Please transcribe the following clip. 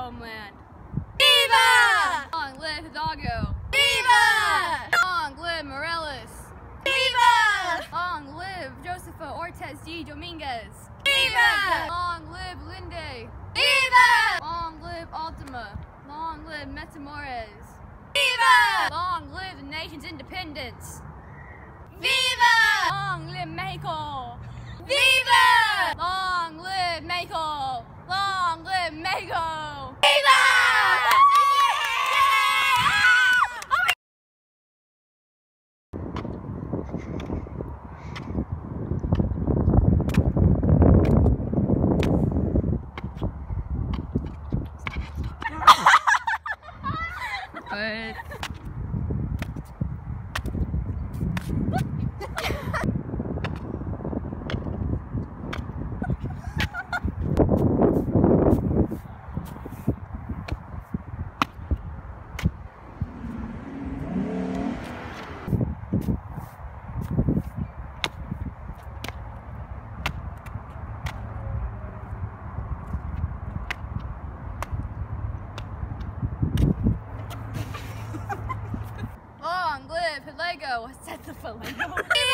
homeland. Viva! Long live Hidalgo. Viva! Long live Morelos. Viva! Long live Josefa Ortiz de Dominguez. Viva! Long live Linde. Viva! Long live Altima. Long live Metamores. Viva! Long live the nation's independence. Viva! Long live Mexico. Viva! Long live Mexico. Long live Mexico. Viva! Good. Long live Hidalgo. What's that, the Hidalgo?